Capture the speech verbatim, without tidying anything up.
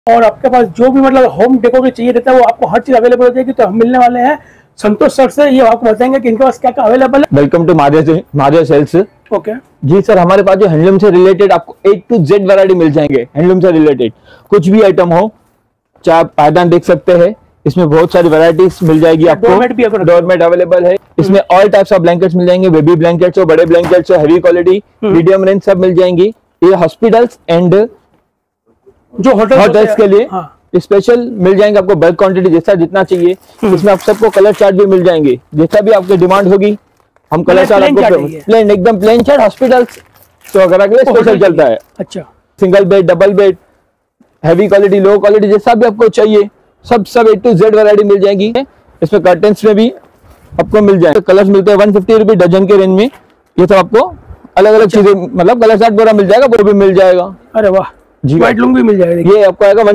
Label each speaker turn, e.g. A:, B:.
A: और आपके पास जो भी मतलब होम डेकोर के चाहिए रहता है वो आपको हर चीज अवेलेबल हो जाएगी। तो हम मिलने वाले हैं संतोष सर से, ये आपको बताएंगे कि इनके पास क्या क्या अवेलेबल है।
B: Welcome to Maria Maria sales.
A: Okay
B: जी सर, हमारे पास जो हैंडलूम से रिलेटेड आपको ए टू जेड वैरायटी मिल जाएंगे। हैंडलूम से रिलेटेड कुछ भी आइटम हो, चाहे आप पायदान देख सकते हैं, इसमें बहुत सारी वैरायटीज मिल जाएगी आपको।
A: डोरमेट भी
B: डोरमेट अवेलेबल है, इसमें ऑल टाइप्स ऑफ ब्लैंकेट्स मिल जाएंगे। बेबी ब्लैंकेट्स हो, बड़े ब्लैंकेट्स हो, हैवी क्वालिटी, मीडियम रेंज सब मिल जाएंगी। ये हॉस्पिटल्स एंड
A: जो
B: होटल्स के लिए
A: हाँ।
B: स्पेशल मिल जाएंगे आपको, बल्क क्वांटिटी जैसा जितना चाहिए। इसमें आप सबको कलर चार्ट भी मिल जाएंगे, जैसा भी आपकी डिमांड होगी हम कलर चार्ट आपको प्लेन एकदम प्लेन चार्ट। हॉस्पिटल्स तो अगर के लिए स्पेशल चलता है।
A: अच्छा,
B: single bed, double bed, heavy quality, low quality, जैसा भी आपको चाहिए सब सब ए टू जेड वैरायटी मिल जाएगी। इसमें कर्टेन्स में भी आपको मिल जाएंगे। कलर्स मिलते हैं वन फिफ्टी रुपी डजन के रेंज में। ये सब आपको अलग अलग चीजें मतलब कलर चार्ट पूरा मिल जाएगा, वो भी मिल जाएगा।
A: अरे वाह,
B: जी
A: व्हाइट लुंग भी मिल जाएगा।
B: ये आपको आएगा